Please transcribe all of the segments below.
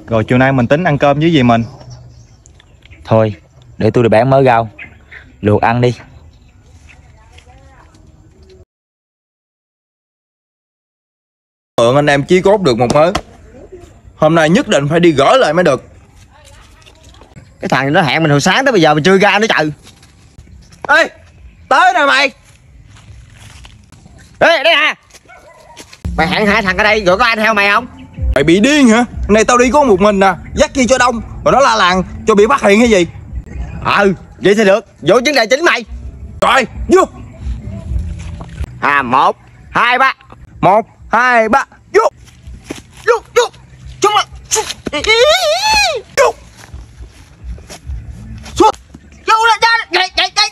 Rồi chiều nay mình tính ăn cơm với gì mình? Thôi, để tôi đi bán mớ rau, luộc ăn đi. Mượn anh em chí cốt được một mớ. Hôm nay nhất định phải đi gỡ lại mới được. Cái thằng nó hẹn mình hồi sáng tới bây giờ mình chưa ra nữa trời. Ê, tới nè mày. Ê, đây à. Mày hẹn hai thằng ở đây rồi có ai theo mày không? Mày bị điên hả? Này tao đi có một mình nè, dắt chi cho đông, rồi nó la làng cho bị phát hiện hay gì? Vậy thì được, vô vấn đề chính mày. Rồi, vô. 1, 2, 3. 1, 2, 3, vô. Vô, vô. Xuống lên. Vô. Xuống. Vô lên,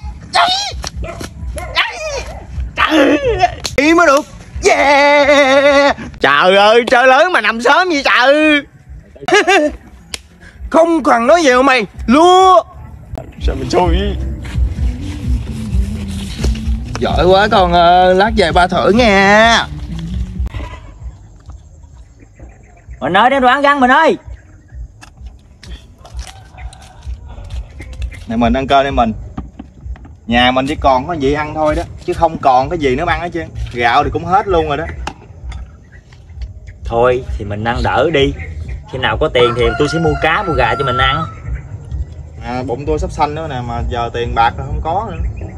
Đi mới được. Yeah. trời ơi, chơi lớn mà nằm sớm vậy trời. Không cần nói nhiều mày. Lúa. Sao mình xui. Giỏi quá con ơi, lát về ba thử nha. Mình ơi, đem đồ ăn răng mình ơi. Này mình ăn cơm đi mình. Nhà mình chỉ còn có gì ăn thôi đó, chứ không còn cái gì nữa ăn hết trơn. Gạo thì cũng hết luôn rồi đó. Thôi thì mình ăn đỡ đi. Khi nào có tiền thì tôi sẽ mua cá mua gà cho mình ăn. Bụng tôi sắp xanh nữa nè, mà giờ tiền bạc là không có nữa.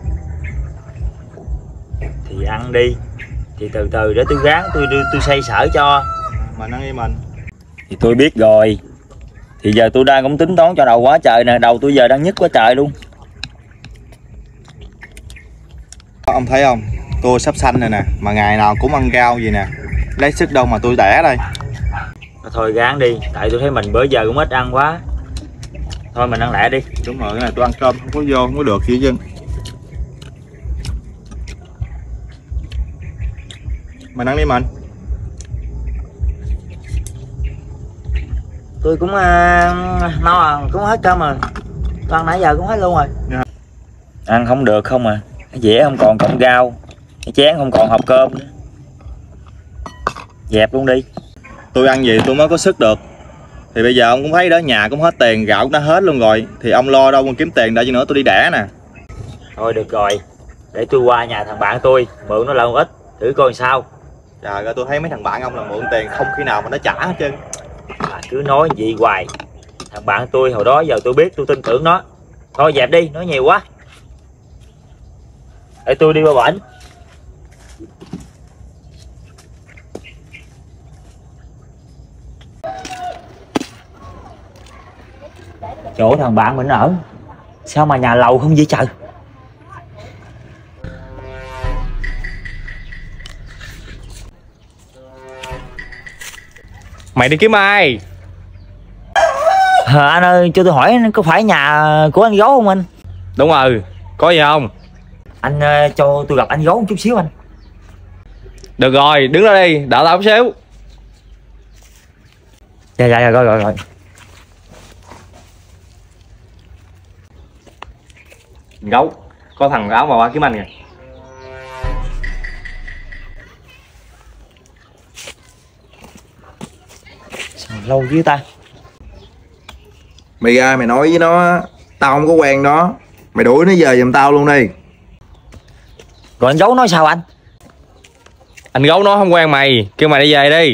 Thì ăn đi. Thì từ từ để tôi gán tôi xoay sở cho. Mình ăn đi mình. Thì tôi biết rồi. Thì giờ tôi đang cũng tính toán cho đầu quá trời nè. Đầu tôi giờ đang nhức quá trời luôn. Ông thấy không? Tôi sắp xanh rồi nè, mà ngày nào cũng ăn rau gì nè. Lấy sức đâu mà tôi đẻ đây. Thôi gán đi. Tại tôi thấy mình bữa giờ cũng ít ăn quá. Thôi mình ăn lẹ đi. Đúng rồi, cái này tôi ăn cơm không có vô, không có được gì chứ. Mình ăn đi mình. Tôi cũng no cũng hết cơm rồi. Tôi ăn nãy giờ cũng hết luôn rồi. Ăn không được không à. Cái dĩa không còn cọng rau, cái chén không còn hộp cơm nữa. Dẹp luôn đi. Tôi ăn gì tôi mới có sức được. Thì bây giờ ông cũng thấy đó, nhà cũng hết tiền, gạo cũng đã hết luôn rồi. Thì ông lo đâu mà kiếm tiền để cho nữa tôi đi đẻ nè. Thôi được rồi. Để tôi qua nhà thằng bạn tôi mượn nó lại một ít, thử coi sao. Trời ơi, tôi thấy mấy thằng bạn ông là mượn tiền không khi nào mà nó trả hết trơn. Cứ nói gì hoài. Thằng bạn tôi hồi đó giờ tôi biết, tôi tin tưởng nó. Thôi dẹp đi, nói nhiều quá. Để tôi đi qua bển. Chỗ thằng bạn mình ở sao mà nhà lầu không vậy trời. Mày đi kiếm ai? Anh ơi, cho tôi hỏi có phải nhà của anh Gấu không anh? Đúng rồi, có gì không? Anh cho tôi gặp anh Gấu một chút xíu anh. Được rồi, đứng ra đi, đợi tao một xíu. Dạ rồi. Gấu, có thằng áo màu kiếm anh kìa. Sao lâu với ta. Mày ra mày nói với nó, tao không có quen nó. Mày đuổi nó về giùm tao luôn đi. Rồi anh Gấu nói sao anh? Anh Gấu nó không quen mày, kêu mày đi về đi.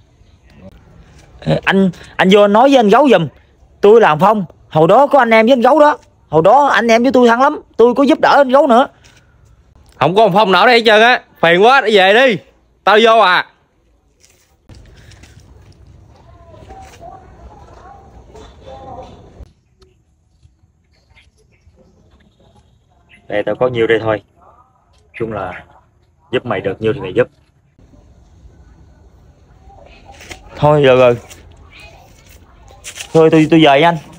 Anh vô anh nói với anh Gấu giùm. Tôi làm Phong, hồi đó có anh em với anh Gấu đó. Hồi đó anh em với tôi thân lắm, tôi có giúp đỡ anh Gấu nữa. Không có một Phong nào đây hết trơn á. Phiền quá, đi về đi. Tao đi vô à. Đây tao có nhiêu đây thôi. Chung là giúp mày được nhiêu thì mày giúp. Thôi được rồi. Thôi tôi về anh.